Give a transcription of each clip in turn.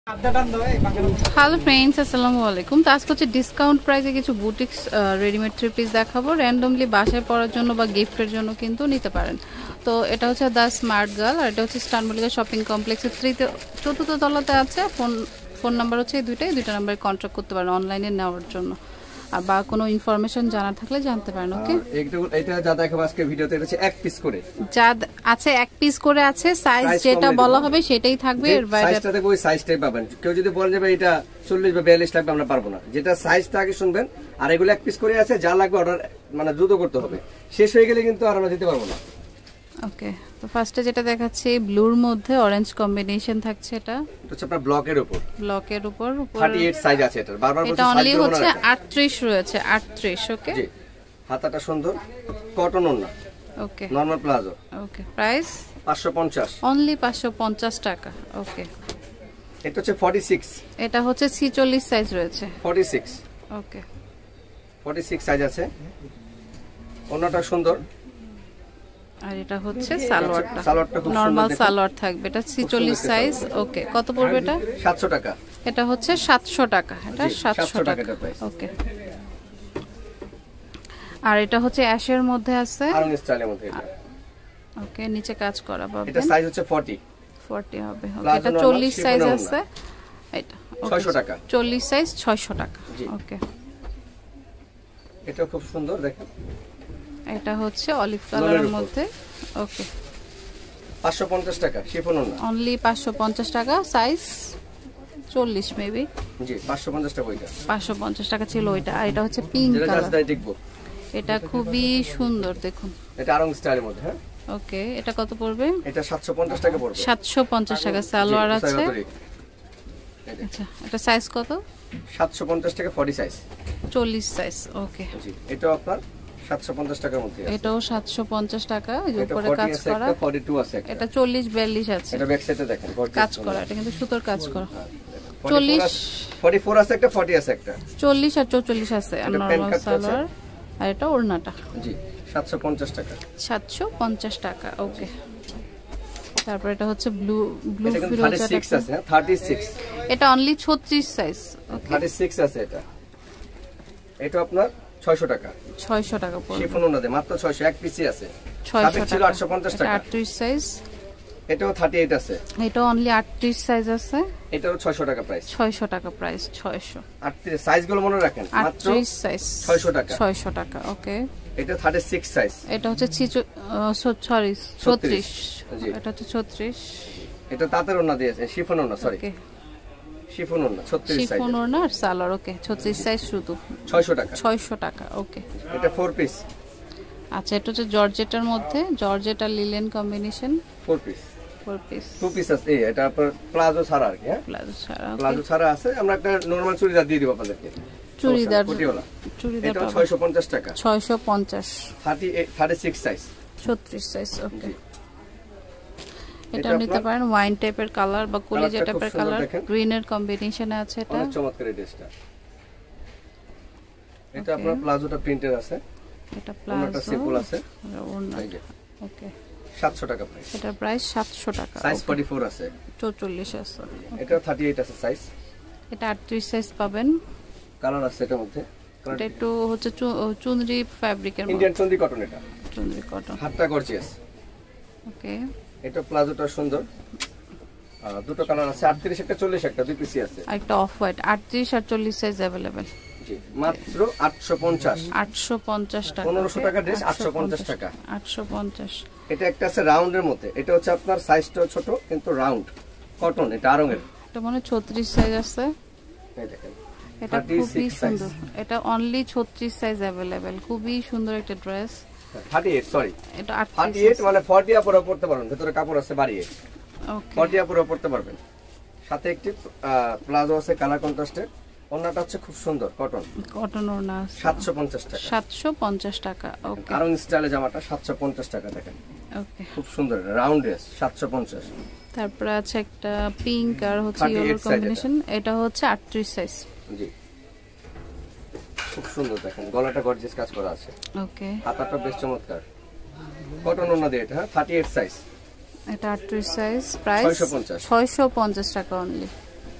Hello friends, আসসালামু আলাইকুম। তো আজকে হচ্ছে ডিসকাউন্ট প্রাইসে কিছু বুটিক্স রেডিমেড থ্রি পিস দেখাবো। র্যান্ডমলি বাসায় পরার জন্য বা গিফটের জন্য কিন্তু নিতে পারেন। তো এটা হচ্ছে দ্য স্মার্ট গার্ল, আর এটা হচ্ছে স্টার মল্লিকা শপিং কমপ্লেক্সের চতুর্থ তলাতে আছে। ফোন নাম্বার হচ্ছে এই দুইটা নাম্বারে কন্ট্যাক্ট করতে পারেন অনলাইনে নেওয়ার জন্য, আর বা কোনো ইনফরমেশন জানার থাকলে জানতে পারেন। ওকে, এটা যা দেখাবো আজকে ভিডিওতে, এটা হচ্ছে এক পিস করে যা আছে, এক পিস করে আছে। সাইজ যেটা বলা হবে সেটাই থাকবে, এর বাইরে সাইজটাতে ওই সাইজটাই পাবেন। কেউ যদি বলে যাবে এটা 40 বা 42 লাগবে, আমরা পারবো না। যেটা সাইজটা আগে শুনবেন, আর এগুলো এক পিস করে আছে, যা লাগবে অর্ডার মানে দ্রুত করতে হবে। শেষ হয়ে গেলে কিন্তু আর আমরা দিতে পারবো না। ওকে, তো ফার্স্টে যেটা দেখাচ্ছি ব্লুর মধ্যে অরেঞ্জ কম্বিনেশন থাকছে। এটা হচ্ছে আপনার ব্লকের উপর 38 সাইজ আছে। এটা বারবার বলছি, এটা অনলি হচ্ছে 38 রয়েছে, 38। ওকে, জি, হাতাটা সুন্দর, কটন ওড়না। Okay, normal palazzo. Okay, price 550, only 550 টাকা। ওকে, এটা হচ্ছে 46, এটা হচ্ছে 46 সাইজ রয়েছে। 46, ওকে, 46 সাইজ আছে। ওড়নাটা সুন্দর, আর এটা হচ্ছে সালোয়ারটা খুব নরমাল সুন্দর, সালোয়ার থাকবে। এটা 46 সাইজ। ওকে, কত পড়বে এটা? 700 টাকা। এটা হচ্ছে 700 টাকা। এটা 700 টাকা। ওকে, আর এটা হচ্ছে অ্যাশের মধ্যে আছে, আরং স্টাইলের মধ্যে এটা। ওকে, নিচে কাজ করা পাবেন। এটা সাইজ হচ্ছে 40 হবে। ওকে, এটা 40 সাইজ আছে। এটা 600 টাকা। 40 সাইজ 600 টাকা। ওকে, এটা খুব সুন্দর, দেখেন। এটা হচ্ছে অলিভ কালারের মধ্যে। ওকে, 550 টাকা শিফন ওড়না, অনলি 550 টাকা। Size 40 maybe. জি, 550 টাকা। ওইটা 550 টাকা ছিল ওইটা। আর এটা হচ্ছে পিঙ্ক কালার। এটা খুবই সুন্দর, দেখুন। এটা আরং স্টাইলের মধ্যে। হ্যাঁ, ওকে, এটা কত পড়বে? এটা 750 টাকা পড়বে। 750 টাকা সালোয়ার আছে। আচ্ছা, এটা সাইজ কত? 750 টাকা, 40 সাইজ, 40 সাইজ। ওকে, জি, এটা আপনার 750 টাকার মধ্যে আছে। এটাও 750 টাকা। এর উপরে কাজ করা। 42 আছে একটা। এটা 40-42 আছে। এটা ব্যাক সাইডে দেখেন, কাজ করা। এটা কিন্তু সুতোর কাজ করা। 44 আছে একটা, 40 আছে একটা। 40 আর 44 আছে। আর নরমাল সালোয়ার, আর এটা ওড়নাটা। জি, 750 টাকা। 750 টাকা। ওকে, তারপর এটা হচ্ছে ব্লু ফিরোজা। 36 আছে। 36, এটা অনলি 36 সাইজ। ওকে, 36 আছে এটা। এটা আপনার 600 টাকা। 600 টাকা পড়বে। শিফন ওড়না দিয়ে মাত্র 600, এক পিসি আছে। 600 ছিল টাকা। 850 টাকা। 38 সাইজ। এটাও 38 আছে। এটা অনলি 38 সাইজ আছে। এটাও 600 টাকা প্রাইস। 600 টাকা প্রাইস। 600। 38 সাইজগুলো মনে রাখেন, মাত্র 38 সাইজ 600 টাকা। 600 টাকা। ওকে, এটা 36 সাইজ। এটা হচ্ছে 36। এটা হচ্ছে 36। এটা তাঁতের ওড়না দিয়েছে, শিফন ওড়না, সরি, শিফন ওড়না 36 সাইজ। শিফন ওড়না আর সালোয়ার। ওকে, 36 সাইজ শুধু 600 টাকা। 600 টাকা। ওকে, এটা 4 পিস। আচ্ছা, এটা হচ্ছে জর্জেটার মধ্যে, জর্জেট আর linen combination. 4 piece. 4 piece. 2 piece আছে। এটা আপনার প্লাজো ছাড়া আর কি। হ্যাঁ, প্লাজো ছাড়া আছে। আমরা একটা নরমাল চুড়িদার দিয়ে দিব আপনাদেরকে। চুড়িদার এটা 650 টাকা। 650। 36 সাইজ। 36 সাইজ। ওকে, এটা নিতে পারেন। ওয়াইন টাইপের কালার বা কলিজা টাইপের কালার, গ্রিনের কম্বিনেশনে আছে। এটা অনেক চমৎকার এই ড্রেসটা। এটা আপনার প্লাজোটা প্রিন্টের আছে। এটা প্লাজো সিম্পল আছে। ওকে, 700 টাকা প্রাইস। এটা প্রাইস 700 টাকা। সাইজ 44 আছে। 44 আছে। এটা 38 আছে সাইজ। এটা 38 সাইজ পাবেন। কালার আছে এটার মধ্যে। এটা একটু হচ্ছে চুনরি ফ্যাব্রিকের মধ্যে, ইন্ডিয়ান চুনরি কটন। এটা চুনরি কটন। হাতটা গর্জিয়াস। ওকে, এটা প্লাজোটা সুন্দর। দুটো কালার আছে, 38 একটা, 40 একটা, 2 পিসি আছে। আর একটা অফ হোয়াইট। 38 আর 40 সাইজ अवेलेबल। জি, মাত্র 850। 850 টাকা। 1500 টাকা ড্রেস, 850 টাকা। 850। এটা একটা আছে রাউন্ডের মধ্যে। এটা হচ্ছে আপনার সাইজটা ছোট কিন্তু রাউন্ড, কটন। এটা আরঙের। এটা মানে 36 সাইজ আছে। এই দেখেন, এটা খুবই সুন্দর। এটা অনলি 36 সাইজ अवेलेबल। খুবই সুন্দর একটা ড্রেস। 38, সরি, এটা 38 মানে 40 আপুরা পড়তে পারবেন। ভিতরে কাপড় আছে বাড়িয়ে। ওকে, 40 আপুরা পড়তে পারবেন। সাথে একটি প্লাজো আছে কালার কন্ট্রাস্টের। ওড়নাটা হচ্ছে খুব সুন্দর, কটন। কটন ওড়না আছে। 750 টাকা। 750 টাকা। ওকে, আরং স্টাইলে জামাটা 750 টাকা। দেখেন, ওকে, খুব সুন্দর রাউন্ড ড্রেস, 750। তারপর আছে একটা পিঙ্ক আর হচ্ছে ইয়েলো কম্বিনেশন। এটা হচ্ছে 38 সাইজ। জি, খুব সুন্দর। দেখেন, গলাটা গর্জিয়াস কাজ করা আছে। ওকে, হাতাটা বেশ চমৎকার, কটন ওড়না দিয়ে। এটা 38 সাইজ। এটা 38 সাইজ। প্রাইস 650 টাকা অনলি।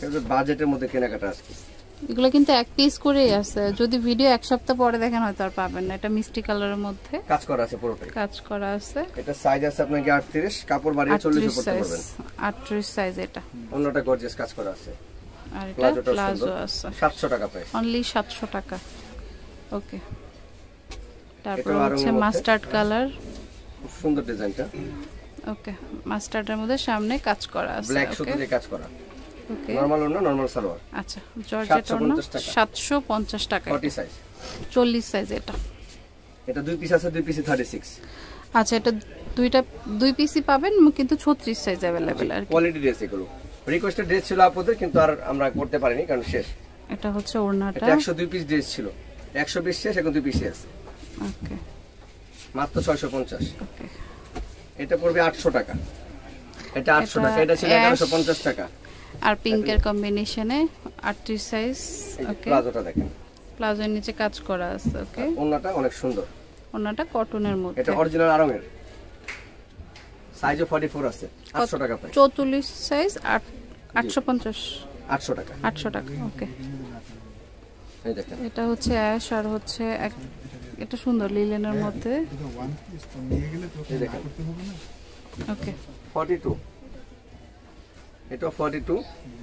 এটা বাজেটের মধ্যে কেনাকাটা আছে। এগুলো কিন্তু এক পিস করেই আছে, যদি ভিডিও এক সপ্তাহ পরে দেখেন হয়তো আর পাবেন না। এটা মিষ্টি কালারের মধ্যে কাজ করা আছে, পুরোটাই কাজ করা আছে। এটা সাইজ আছে আপনার 38, কাপড় বাড়িয়ে 40 এ পড়তে পারবেন। 38 সাইজ এটা। অন্যটা গর্জিয়াস কাজ করা আছে। আর এটা প্লাজো আছে 700 টাকা প্রাইস, অনলি 700 টাকা। ওকে, তারপর হচ্ছে মাস্টার্ড কালার, খুব সুন্দর ডিজাইনটা। ওকে, মাস্টার্ডের মধ্যে সামনে কাজ করা আছে। ব্ল্যাক সুতো দিয়ে কাজ করা। ওকে, নরমাল ওন্না, নরমাল সালোয়ার। আচ্ছা, জর্জেট ওন্না 750 টাকা। 40 সাইজ, 40 সাইজ এটা। এটা দুই পিস আছে, দুই পিসে 36। আচ্ছা, এটা দুই পিসই পাবেন, কিন্তু 36 সাইজ अवेलेबल আর কোয়ালিটি ড্রেস এগুলো। রিকোয়েস্টেড ড্রেস ছিল আপনাদের, কিন্তু আর আমরা করতে পারিনি কারণ শেষ। এটা হচ্ছে ওড়নাটা, এটা 102 পিস ড্রেস ছিল, 100 পিস শেষ, এখন 2 পিসই আছে। ওকে, মাত্র 650। ওকে, এটা পড়বে 800 টাকা। এটা 800 টাকা, এটা ছিল 1150 টাকা। আর পিঙ্কের কম্বিনেশনে 38 সাইজ। ওকে, প্লাজোটা দেখেন, প্লাজোর নিচে কাজ করা আছে। ওকে, ওন্নাটা অনেক সুন্দর, ওড়নাটা কটনের মধ্যে। এটা অরিজিনাল আরঙের, সাইজও 44 আছে। 800 টাকা প্রাইস। 44 সাইজ 850। 800 টাকা। 800 টাকা। ওকে, এই দেখেন, এটা হচ্ছে অ্যাশ আর হচ্ছে এটা সুন্দর লিলেনের মধ্যে। এই দেখেন, ওকে, 42, এটা 42।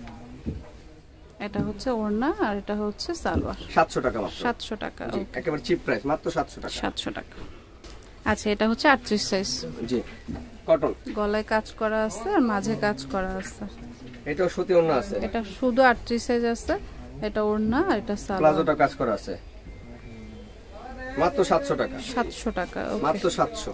এটা হচ্ছে ওড়না আর এটা হচ্ছে সালোয়ার। 700 টাকা মাত্র। 700 টাকা। জি, একেবারে চিপ প্রাইস, মাত্র 700 টাকা। 700 টাকা। আচ্ছা, এটা হচ্ছে 38 সাইজ। জি, কটন, গলায় কাজ করা আছে আর মাঝে কাজ করা আছে। এটাও সুতি ওন্না আছে। এটা শুধু 38 সাইজ আছে, এটা ওড়না আর এটা সালোয়ার। প্লাজোটা কাজ করা আছে, মাত্র 700 টাকা। 700 টাকা। ওকে, মাত্র 700।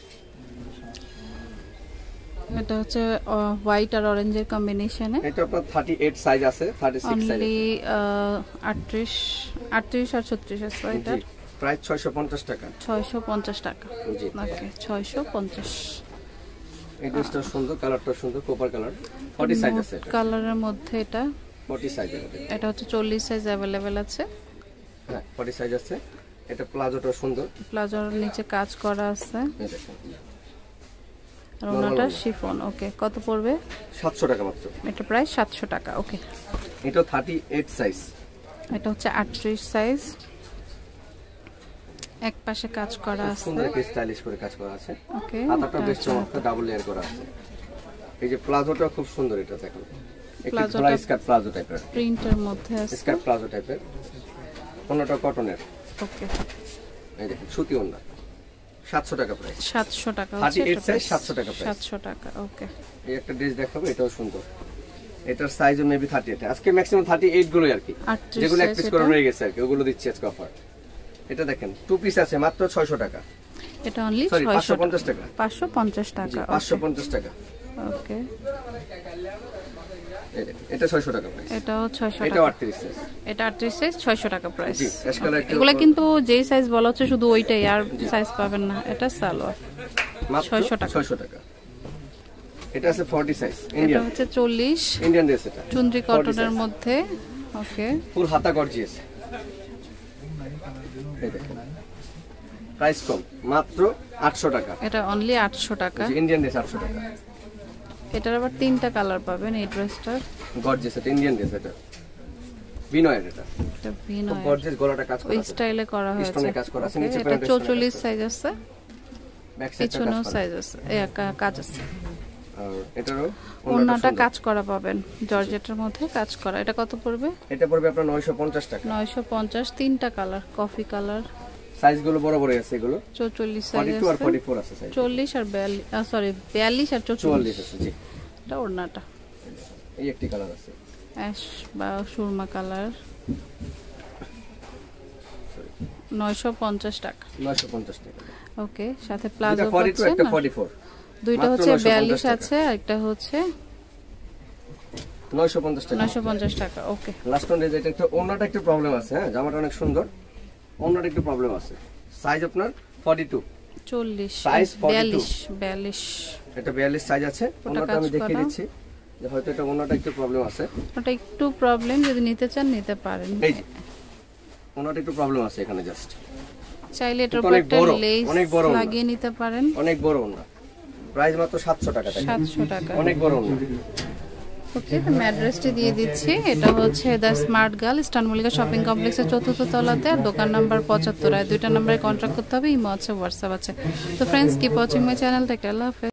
এটা হচ্ছে হোয়াইট আর অরেঞ্জের কম্বিনেশনে। এটা আপনার 38 সাইজ আছে, 36 সাইজ। অনলি 38 আর 36 আছে। এটা প্রাইস 650 টাকা। 650 টাকা। জি, ওকে, 650। এই ড্রেসটা সুন্দর, কালারটা সুন্দর, কোপার কালার। 40 সাইজ আছে এটা। কালারের মধ্যে এটা 40 সাইজ আছে। এটা হচ্ছে 40 সাইজ अवेलेबल আছে। হ্যাঁ, 40 সাইজ আছে। এটা প্লাজোটা সুন্দর, প্লাজোর নিচে কাজ করা আছে। এই দেখেন, আর ওনাটা শিফন। ওকে, কত পড়বে? 700 টাকা মাত্র। এটা প্রায় 700 টাকা। ওকে, এটা 38 সাইজ। এটা হচ্ছে 38 সাইজ। এক পাশে কাজ করা আছে, সুন্দর একটা স্টাইলিশ করে কাজ করা আছে। ওকে, হাতাটা বেশ চমৎকার, ডাবল লেয়ার করা আছে। এই যে প্লাজোটা খুব সুন্দর, এটা দেখুন, একটু খোলা স্কার্ট প্লাজো টাইপের, প্রিন্টের মধ্যে আছে, স্কার্ট প্লাজো টাইপের। ওন্নাটা কটনের। ওকে, এই দেখুন, সুতি ওন্না, 700 টাকা প্রাইস। 700 টাকা। 38 সাইজ, 700 টাকা প্রাইস। 700 টাকা। ওকে, এই একটা ড্রেস দেখাবো, এটাও সুন্দর। এটার সাইজও মেবি 38। আজকে ম্যাক্সিমাম 38 গুলোই আর কি, যেগুলো এক পিস করে রয়ে গেছে আর কি, ওগুলো দিচ্ছি আজকে অফার। এটা দেখেন, 2 পিস আছে, মাত্র 600 টাকা। এটা অনলি 550 টাকা। 550 টাকা। 550 টাকা। ওকে, এই দেখেন, এটা 600 টাকা প্রাইস। এটাও 600 টাকা। এটা 38 সাইজ। এটা 38 সাইজ, 600 টাকা প্রাইস। জি, অ্যাশ কালার। এগুলা কিন্তু যেই সাইজ বলা হচ্ছে শুধু ওইটাই, আর সাইজ পাবেন না। এটা সালোয়ার, মাত্র 600 টাকা। 600 টাকা। এটা আছে 40 সাইজ, এটা ইন্ডিয়ান, হচ্ছে 40 ইন্ডিয়ান ড্রেস। এটা চুনরি কটনের মধ্যে। ওকে, ফুল হাতা গর্জিয়াস। এই দেখেন, প্রাইস কম, মাত্র 800 টাকা। এটা অনলি 800 টাকা। ইন্ডিয়ান ড্রেস 800 টাকা। এটার আবার 3টা কালার পাবেন এই ড্রেসটার। গর্জিয়াস, এটা ইন্ডিয়ান ড্রেস। এটা বিনয়ের, এটা এটা ভিনো গর্জিয়াস, গলাটা কাজ করা ওই আছে, স্টাইলে করা হয়েছে। স্টোনে কাজ করা আছে। নিচে এটা প্যান্টের 44 সাইজ আছে, ব্যাক সাইডটা পিছনেও সাইজ আছে, কাজ আছে। আর এটারও ওন্নাটা কাজ করা পাবেন, জর্জেটের মধ্যে কাজ করা। এটা কত পড়বে? এটা পড়বে আপনার 950 টাকা। 950। 3টা কালার, কফি কালার। সাইজগুলো বড় বড় আছে, এগুলো 44 সাইজ 42 আর আছে, 44 আছে সাইজ। 40 আর 42, সরি 42 আর 44 আছে। জি, এটা ওড়নাটা। এই একটি কালার আছে, অ্যাশ বা সুরমা কালার। 950 টাকা। 950 টাকা। ওকে, সাথে প্লাজো এটা 42, একটা 44। দুইটা হচ্ছে 42 আছে, একটা হচ্ছে 950 টাকা। 950 টাকা। ওকে, লাস্ট ওয়ান এটা একটু ওন্নাটা একটু প্রবলেম আছে। হ্যাঁ, জামাটা অনেক সুন্দর, ওন্নাটা একটু প্রবলেম আছে। সাইজ আপনার 42, 40 সাইজ 42। এটা 42 সাইজ আছে। ওন্নাটা আমি দেখিয়ে দিচ্ছি যে হয়তো এটা ওন্নাটা একটু প্রবলেম আছে। ওটা একটু প্রবলেম, যদি নিতে চান নিতে পারেন। এই যে ওন্নাটা একটু প্রবলেম আছে এখানে, জাস্ট চাইলে এটার উপর একটা লেস লাগিয়ে নিতে পারেন। অনেক বড় ওন্না, প্রাইস মাত্র 700 টাকা। 700 টাকা। অনেক বড় ওন্না। ওকে, আমি অ্যাড্রেসটি দিয়ে দিচ্ছি। এটা হচ্ছে the smart girl, Eastern Mallika shopping কমপ্লেক্সের 4র্থ তলাতে, আর দোকান নাম্বার 75। দুইটা নাম্বারে কন্ট্যাক্ট করতে হবে, ইমো আছে, হোয়াটসঅ্যাপ আছে। তো friends, keep watching my channel. Take care, Allah হাফেজ।